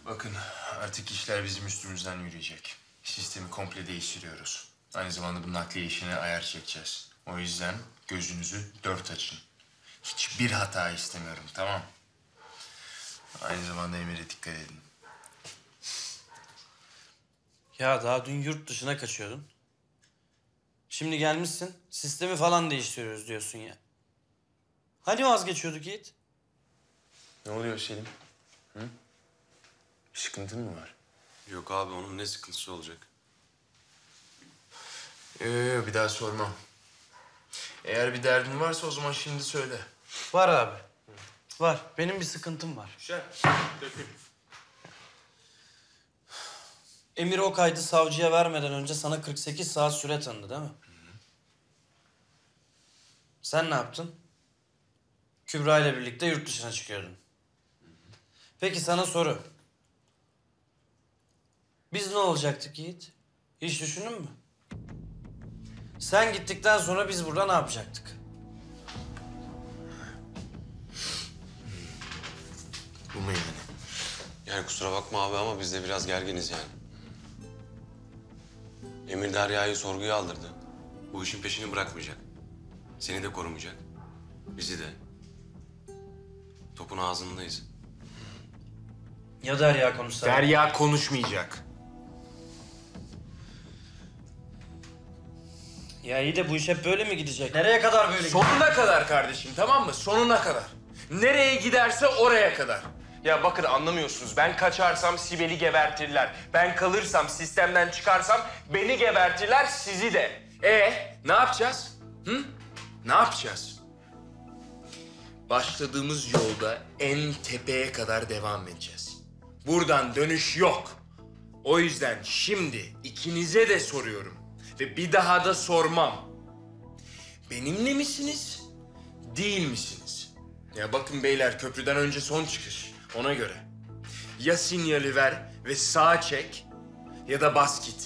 Bakın artık işler bizim üstümüzden yürüyecek. Sistemi komple değiştiriyoruz. Aynı zamanda bu nakliye işine ayar çekeceğiz. O yüzden gözünüzü dört açın. Hiçbir hata istemiyorum, tamam? Aynı zamanda Emir'e dikkat edin. Ya daha dün yurt dışına kaçıyordun. Şimdi gelmişsin, sistemi falan değiştiriyoruz diyorsun ya. Hani vazgeçiyorduk Yiğit? Ne oluyor Selim? Hı? Bir sıkıntın mı var? Yok abi, onun ne sıkıntısı olacak? Bir daha sormam. Eğer bir derdin varsa o zaman şimdi söyle. Var abi. Var. Benim bir sıkıntım var. Güzel. Dökül. Emir o kaydı savcıya vermeden önce sana 48 saat süre tanıdı değil mi? Sen ne yaptın? Kübra ile birlikte yurt dışına çıkıyordun. Peki sana soru. Biz ne olacaktık Yiğit? Hiç düşündün mü? Sen gittikten sonra biz burada ne yapacaktık? Bu mu yani? Yani kusura bakma abi ama biz de biraz gerginiz yani. Emir Derya'yı sorguya aldırdı. Bu işin peşini bırakmayacak. Seni de korumayacak. Bizi de. Topun ağzındayız. Ya Derya konuşsa? Derya konuşmayacak. Ya iyi de bu iş hep böyle mi gidecek? Nereye kadar böyle gidecek? Sonuna kadar kardeşim, tamam mı? Sonuna kadar. Nereye giderse oraya kadar. Ya bakın anlamıyorsunuz. Ben kaçarsam Sibel'i gebertirler. Ben kalırsam, sistemden çıkarsam beni gebertirler, sizi de. Ne yapacağız? Hı? Ne yapacağız? Başladığımız yolda en tepeye kadar devam edeceğiz. Buradan dönüş yok. O yüzden şimdi ikinize de soruyorum. Ve bir daha da sormam. Benimle misiniz, değil misiniz? Ya bakın beyler, köprüden önce son çıkış. Ona göre. Ya sinyali ver ve sağa çek ya da bas git.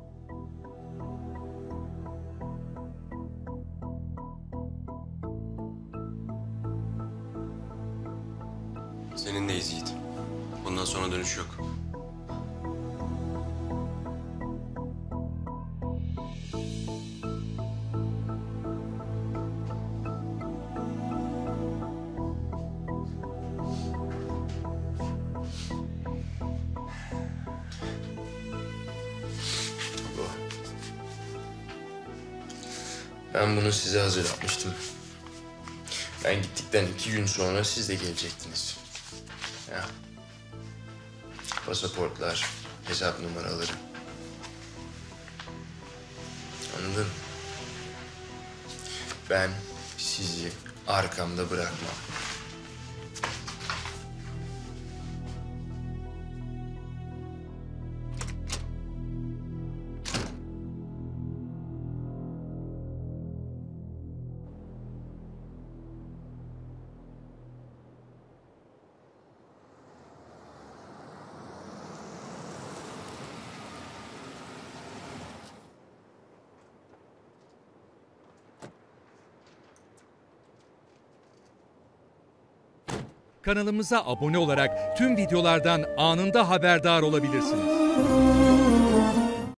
Seninleyiz Yiğit. Bundan sonra dönüş yok. Bu. Ben bunu size hazırlatmıştım. Ben gittikten 2 gün sonra siz de gelecektiniz. Ya. Pasaportlar, hesap numaraları. Anladın mı? Ben sizi arkamda bırakmam. Kanalımıza abone olarak tüm videolardan anında haberdar olabilirsiniz.